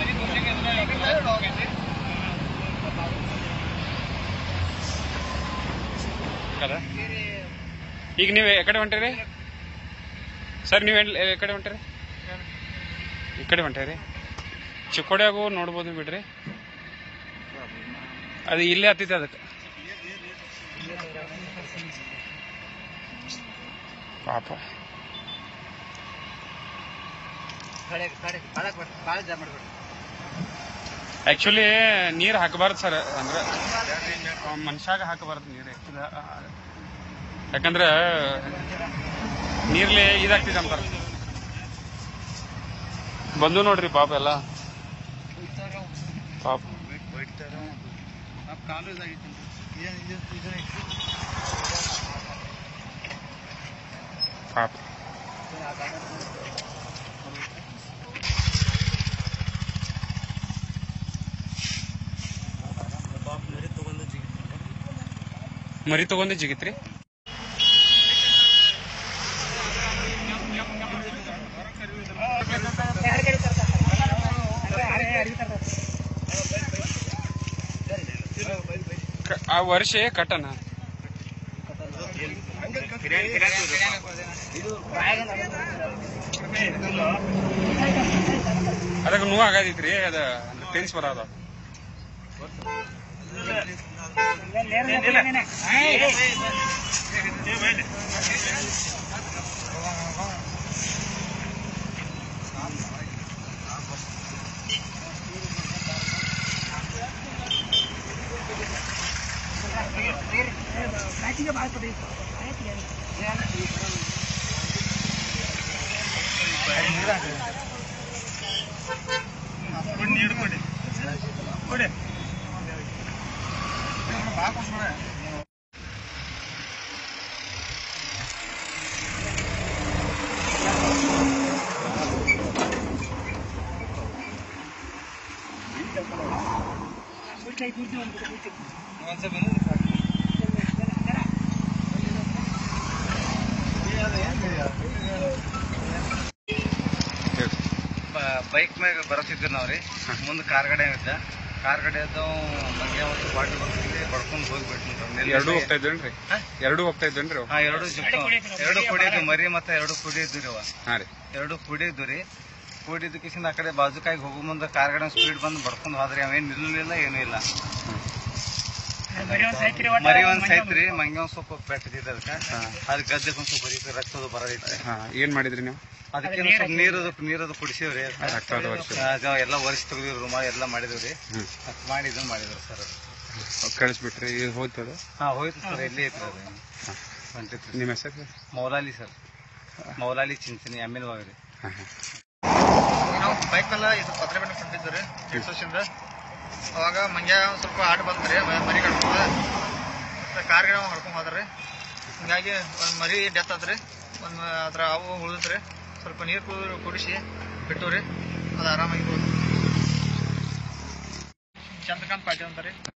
ಈಗ ನೀವು ಎಕಡೆ ಹೊಂಟಿರಿ ಸರ್? ನೀವು ಎಕಡೆ ಹೊಂಟಿರಿ? ಈ ಕಡೆ ಹೊಂಟಿರಿ. ಚಿಕ್ಕೋಡಿಯಾಗು ನೋಡ್ಬೋದು ಬಿಡ್ರಿ. ಅದು ಇಲ್ಲೇ ಹತ್ತೈತೆ ಅದಕ್ಕೆ ಪಾಪ. ಆಕ್ಚುಲಿ ನೀರ್ ಹಾಕಬಾರ್ದು ಸರ್, ಅಂದ್ರೆ ಮನುಷ್ಯಾಗ ಹಾಕಬಾರ್ದು ನೀರು. ಯಾಕಂದ್ರೆ ನೀರ್ಲಿ ಇದಾಗ್ತಿದೆ ಅಂತಾರ. ಬಂದು ನೋಡ್ರಿ ಪಾಪ ಎಲ್ಲ ಪಾಪ. ಪಾಪ ಮರಿ ತಗೊಂಡು ಜಿಗಿತ್ರಿ. ಆ ವರ್ಷ ಕಟ್ಟನ ಅದಕ್ಕೆ ನೋವು ಆಗತೈತ್ರಿ. ಅದ ಟೆನ್ಸ್ ಬರೋದ. ಬೈಕ್ ಮ್ಯಾಗ ಬರತ್ತಿದ್ವಿ ನಾವ್ರಿ. ಮುಂದೆ ಕಾರ್ ಗಾಡಿ ಇದ್ದ. ಕಾರ್ ಗಾಡಿ ಅದ ಮಂಗೆ ಒಂದು ಬಾಟ್ಲಿ ಬರ್ತಿದ್ವಿ, ಬಡ್ಕೊಂಡು ಹೋಗ್ಬಿಟ್ಟು. ಎರಡು ಹೋಗ್ತಾ ಇದ್ದೇನ್ರಿ? ಎರಡು ಹೋಗ್ತಾ ಇದ್ದೇನ್ರಿ? ಹಾ, ಎರಡು ಕುಡಿದ್ವಿ ಮರಿ, ಮತ್ತೆ ಎರಡು ಕುಡಿದ್ವಿ ರೀ. ಹಾ ರೀ, ಎರಡು ಕುಡಿದ್ವಿ ರೀ. ಕುಡಿದ ಕಿಸಿಂದ ಆ ಕಡೆ ಬಾಜುಕಾಯಿಗೆ ಹೋಗೋ ಮುಂದೆ ಕಾರ್ ಗಾಡಿ ಸ್ಪೀಡ್ ಬಂದು ಬಡ್ಕೊಂಡು ಹೋದ್ರಿ. ಅವೇನು ನಿಲ್ಲಲಿಲ್ಲ, ಏನೂ ಇಲ್ಲ. ಮರಿ ಒಂದ್ ಸೈತ್ರಿ, ಮಂಗೆ ಒಂದ್ ಸ್ವಲ್ಪ ಪೆಟ್ಟಿದ್ದ. ಅದಕ್ಕೆ ಗದ್ದೆಗೆ ಒಂದ್ ಸ್ವಲ್ಪ ಬರೀ ರಕ್ತದ ಬರದೈತ್ರಿ. ಏನ್ ಮಾಡಿದ್ರಿ ನೀವು? ಅದಕ್ಕೆ ನೀರದು ಕುಡಿಸಿವ್ರಿ. ಎಲ್ಲ ಒರೆಸಿ ತೆಗ್ದಿವ್ರಿ, ರುಮಾಲ ಎಲ್ಲ ಮಾಡಿದ್ವಿ. ಮಾಡಿ ಇದನ್ನ ಮಾಡಿದ್ರು ಸರ್. ಕಳಿಸ್ಬಿಟ್ರಿ? ಹೋಯ್ತದ? ಹಾ, ಹೋಯ್ತು ಸರ್. ಎಲ್ಲಿ ಐತ್ರಿ ಅದು ಹೊಂಟಿತ್ರಿ. ನಿಮ್ಮ ಹೆಸರು? ಮೌಲಾಲಿ ಸರ್. ಮೌಲಾಲಿ ಚಿಂಚನಿ ಅಮ್ಮಿನವಾಗ್ರಿ. ನಾವು ಬೈಕ್ ಮೇಲೆ ಇದು ಪತ್ರೆ ಬೆಟ್ಟ ಹೊಂಟಿದ್ವಿ ರೀ. ಅವಾಗ ಮಂಗ್ಯ ಒಂದ್ ಸ್ವಲ್ಪ ಆಟ ಬಂತ್ರಿ, ಮರಿ ಕಡ್ಕೊಂಡ ಕಾರ್ ಗಿಡ ಹೊಡ್ಕೊಂಡ್ ಹೋದ್ರಿ. ಹಿಂಗಾಗಿ ಒಂದ್ ಮರಿ ಡೆತ್ ಆದ್ರಿ. ಅದ್ರ ಅವು ಉಳಿದ್ರಿ. ಸ್ವಲ್ಪ ನೀರು ಕುಡಿಸಿ ಬಿಟ್ಟವ್ರಿ. ಅದು ಆರಾಮಾಗಿ ಚಂದ್ರಕಾಂತ್ ಪಾಟೀಲ್ ಅಂತಾರಿ.